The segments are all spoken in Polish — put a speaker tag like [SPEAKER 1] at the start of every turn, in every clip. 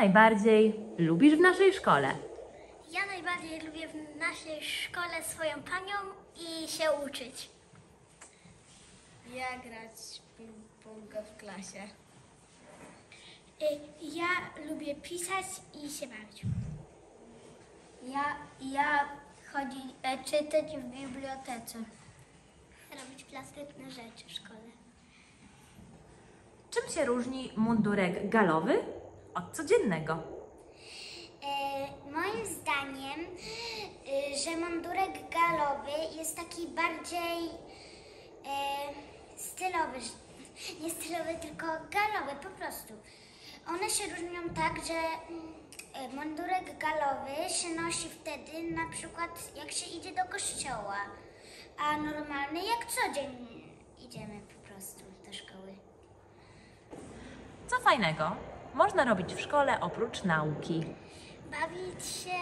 [SPEAKER 1] najbardziej lubisz w naszej szkole?
[SPEAKER 2] Ja najbardziej lubię w naszej szkole swoją panią i się uczyć.
[SPEAKER 3] Ja grać w ping-ponga w klasie.
[SPEAKER 2] Ja lubię pisać i się bawić.
[SPEAKER 3] Ja czytać w bibliotece.
[SPEAKER 2] Robić plastyczne rzeczy w szkole.
[SPEAKER 1] Czym się różni mundurek galowy od codziennego?
[SPEAKER 2] Moim zdaniem, że mundurek galowy jest taki bardziej stylowy. Nie stylowy, tylko galowy po prostu. One się różnią tak, że mundurek galowy się nosi wtedy, na przykład jak się idzie do kościoła, a normalny jak co dzień idziemy po prostu do szkoły.
[SPEAKER 1] Co fajnego można robić w szkole oprócz nauki?
[SPEAKER 2] Bawić się,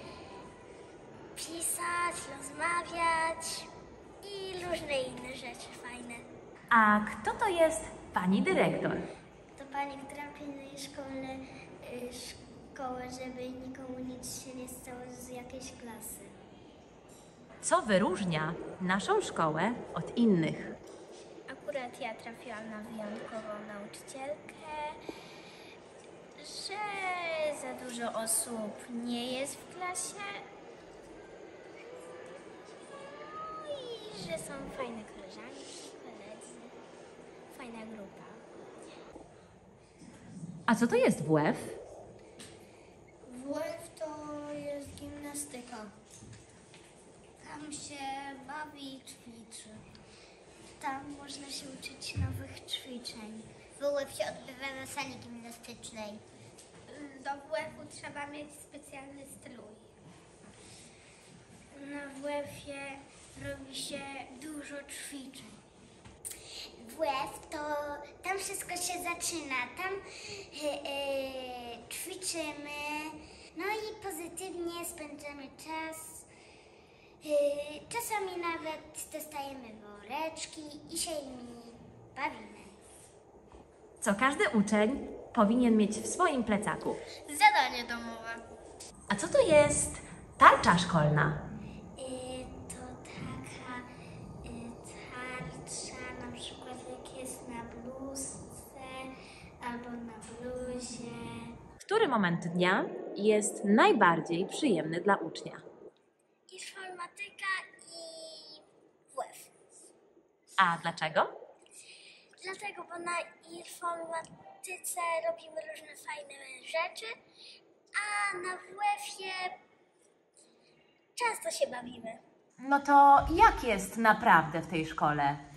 [SPEAKER 2] pisać, rozmawiać i różne inne rzeczy fajne.
[SPEAKER 1] A kto to jest pani dyrektor?
[SPEAKER 2] To pani, która pilnuje szkołę, żeby nikomu nic się nie stało z jakiejś klasy.
[SPEAKER 1] Co wyróżnia naszą szkołę od innych?
[SPEAKER 2] Akurat ja trafiłam na wyjątkową nauczycielkę, że za dużo osób nie jest w klasie, no i że są fajne koleżanki, koledzy, fajna grupa.
[SPEAKER 1] A co to jest WF?
[SPEAKER 3] WF to jest gimnastyka. Tam się bawi i ćwiczy.
[SPEAKER 2] Tam można się uczyć nowych ćwiczeń. WF się odbywa na sali gimnastycznej. Do WF-u trzeba mieć specjalny strój. Na WF-ie robi się dużo ćwiczeń. WF to tam wszystko się zaczyna. Tam ćwiczymy, no i pozytywnie spędzamy czas. Czasami nawet dostajemy woreczki i się nimi bawimy.
[SPEAKER 1] Co każdy uczeń powinien mieć w swoim plecaku?
[SPEAKER 3] Zadanie domowe.
[SPEAKER 1] A co to jest tarcza szkolna?
[SPEAKER 2] To taka tarcza, na przykład jak jest na bluzce albo na bluzie.
[SPEAKER 1] Który moment dnia jest najbardziej przyjemny dla ucznia?
[SPEAKER 2] Informatyka i WF.
[SPEAKER 1] A dlaczego?
[SPEAKER 2] Dlatego, bo na informatyce robimy różne fajne rzeczy, a na WF-ie często się bawimy.
[SPEAKER 1] No to jak jest naprawdę w tej szkole?